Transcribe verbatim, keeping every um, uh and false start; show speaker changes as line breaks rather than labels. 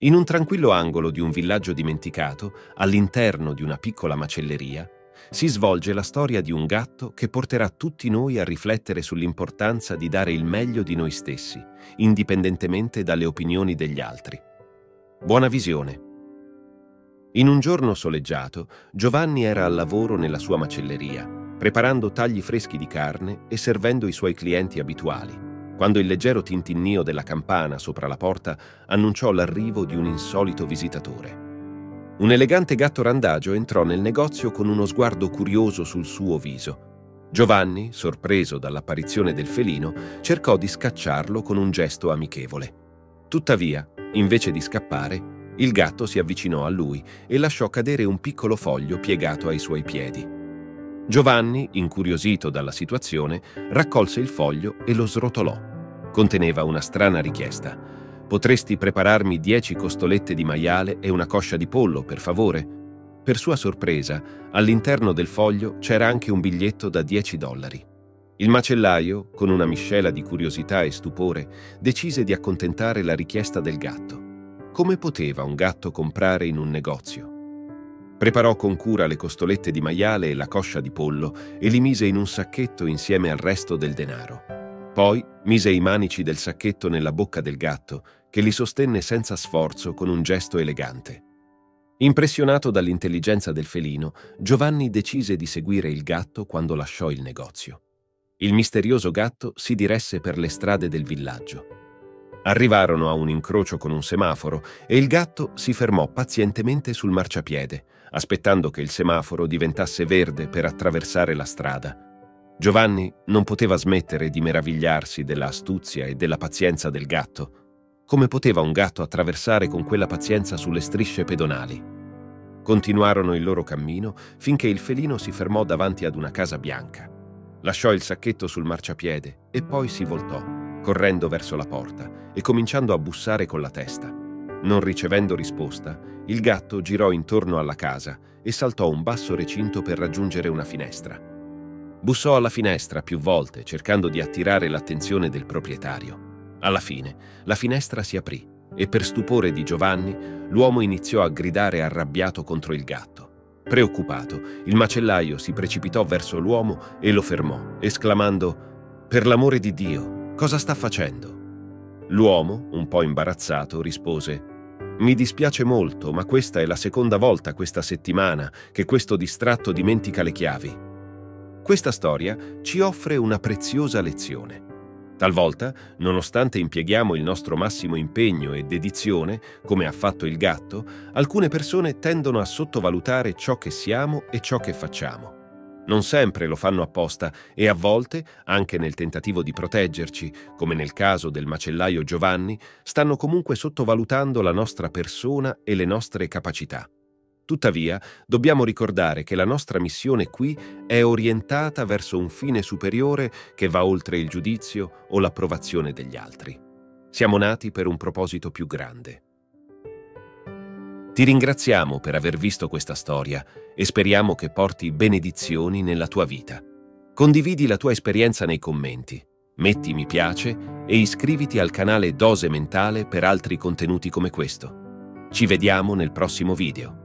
In un tranquillo angolo di un villaggio dimenticato, all'interno di una piccola macelleria, si svolge la storia di un gatto che porterà tutti noi a riflettere sull'importanza di dare il meglio di noi stessi, indipendentemente dalle opinioni degli altri. Buona visione! In un giorno soleggiato, Giovanni era al lavoro nella sua macelleria, preparando tagli freschi di carne e servendo i suoi clienti abituali, quando il leggero tintinnio della campana sopra la porta annunciò l'arrivo di un insolito visitatore. Un elegante gatto randagio entrò nel negozio con uno sguardo curioso sul suo viso. Giovanni, sorpreso dall'apparizione del felino, cercò di scacciarlo con un gesto amichevole. Tuttavia, invece di scappare, il gatto si avvicinò a lui e lasciò cadere un piccolo foglio piegato ai suoi piedi. Giovanni, incuriosito dalla situazione, raccolse il foglio e lo srotolò. Conteneva una strana richiesta. «Potresti prepararmi dieci costolette di maiale e una coscia di pollo, per favore?» Per sua sorpresa, all'interno del foglio c'era anche un biglietto da dieci dollari. Il macellaio, con una miscela di curiosità e stupore, decise di accontentare la richiesta del gatto. Come poteva un gatto comprare in un negozio? Preparò con cura le costolette di maiale e la coscia di pollo e li mise in un sacchetto insieme al resto del denaro. Poi mise i manici del sacchetto nella bocca del gatto, che li sostenne senza sforzo con un gesto elegante. Impressionato dall'intelligenza del felino, Giovanni decise di seguire il gatto quando lasciò il negozio. Il misterioso gatto si diresse per le strade del villaggio. Arrivarono a un incrocio con un semaforo e il gatto si fermò pazientemente sul marciapiede, aspettando che il semaforo diventasse verde per attraversare la strada. Giovanni non poteva smettere di meravigliarsi della astuzia e della pazienza del gatto. Come poteva un gatto attraversare con quella pazienza sulle strisce pedonali? Continuarono il loro cammino finché il felino si fermò davanti ad una casa bianca. Lasciò il sacchetto sul marciapiede e poi si voltò, correndo verso la porta e cominciando a bussare con la testa. Non ricevendo risposta, il gatto girò intorno alla casa e saltò un basso recinto per raggiungere una finestra. Bussò alla finestra più volte, cercando di attirare l'attenzione del proprietario. Alla fine, la finestra si aprì e, per stupore di Giovanni, l'uomo iniziò a gridare arrabbiato contro il gatto. Preoccupato, il macellaio si precipitò verso l'uomo e lo fermò, esclamando: «Per l'amore di Dio, cosa sta facendo?» L'uomo, un po' imbarazzato, rispose: «Mi dispiace molto, ma questa è la seconda volta questa settimana che questo distratto dimentica le chiavi». Questa storia ci offre una preziosa lezione. Talvolta, nonostante impieghiamo il nostro massimo impegno e dedizione, come ha fatto il gatto, alcune persone tendono a sottovalutare ciò che siamo e ciò che facciamo. Non sempre lo fanno apposta e a volte, anche nel tentativo di proteggerci, come nel caso del macellaio Giovanni, stanno comunque sottovalutando la nostra persona e le nostre capacità. Tuttavia, dobbiamo ricordare che la nostra missione qui è orientata verso un fine superiore che va oltre il giudizio o l'approvazione degli altri. Siamo nati per un proposito più grande. Ti ringraziamo per aver visto questa storia e speriamo che porti benedizioni nella tua vita. Condividi la tua esperienza nei commenti, metti mi piace e iscriviti al canale Dose Mentale per altri contenuti come questo. Ci vediamo nel prossimo video.